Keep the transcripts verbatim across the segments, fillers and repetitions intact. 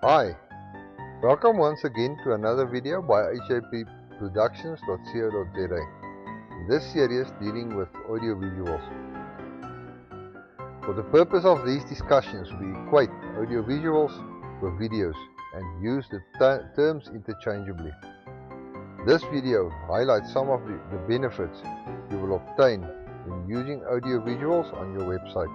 Hi, welcome once again to another video by H J B productions dot co dot z a. In this series dealing with audiovisuals. For the purpose of these discussions, we equate audiovisuals with videos and use the terms interchangeably. This video highlights some of the, the benefits you will obtain when using audiovisuals on your website.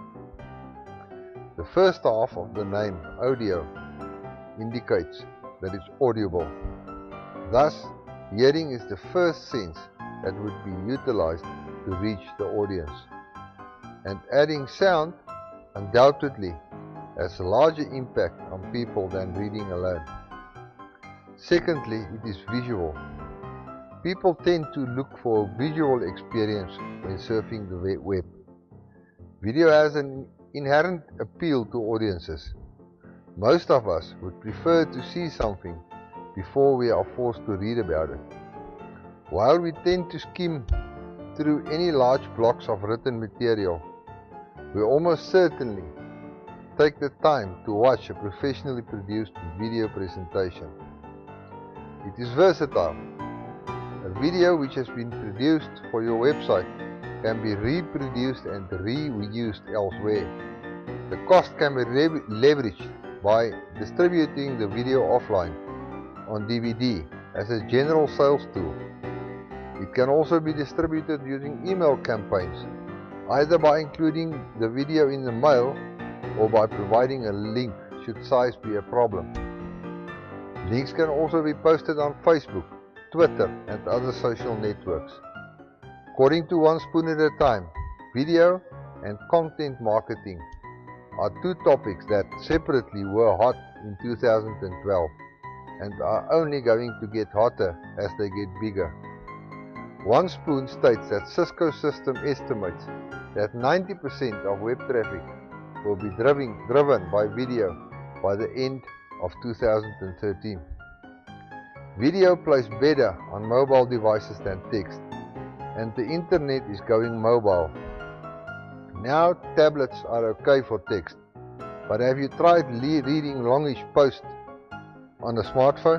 The first half of the name, audio, indicates that it's audible. Thus, hearing is the first sense that would be utilized to reach the audience. And adding sound undoubtedly has a larger impact on people than reading alone. Secondly, it is visual. People tend to look for a visual experience when surfing the web. Video has an inherent appeal to audiences. Most of us would prefer to see something before we are forced to read about it. While we tend to skim through any large blocks of written material, we almost certainly take the time to watch a professionally produced video presentation. It is versatile. A video which has been produced for your website can be reproduced and reused elsewhere. The cost can be leveraged by distributing the video offline on D V D as a general sales tool. It can also be distributed using email campaigns, either by including the video in the mail or by providing a link should size be a problem. Links can also be posted on Facebook, Twitter and other social networks. According to One Spoon at a Time, video and content marketing are two topics that separately were hot in two thousand twelve and are only going to get hotter as they get bigger. One Spoon states that Cisco System estimates that ninety percent of web traffic will be driven, driven by video by the end of two thousand thirteen. Video plays better on mobile devices than text, and the internet is going mobile. Now tablets are okay for text, but have you tried reading longish posts on a smartphone?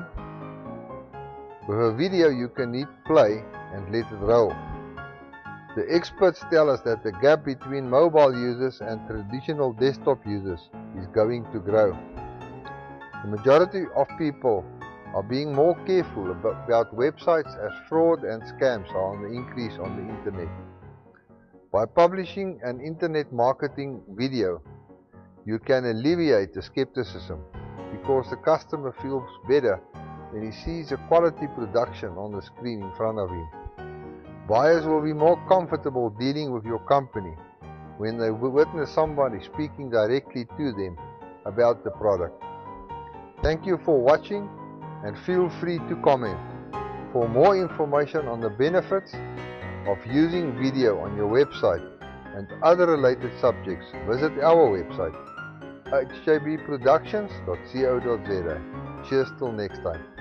With a video you can hit play and let it roll. The experts tell us that the gap between mobile users and traditional desktop users is going to grow. The majority of people are being more careful about websites as fraud and scams are on the increase on the internet. By publishing an internet marketing video, you can alleviate the skepticism because the customer feels better when he sees a quality production on the screen in front of him. Buyers will be more comfortable dealing with your company when they witness somebody speaking directly to them about the product. Thank you for watching and feel free to comment. For more information on the benefits of using video on your website and other related subjects, visit our website H J B productions dot co dot z a. Cheers till next time.